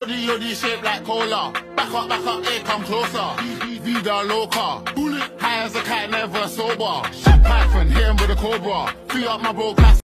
Yoddy shaped like cola. Back up, hey, come closer. Vida loca. High as a cat, never sober. Shit Python, hit him with a cobra. Free up my bro, class.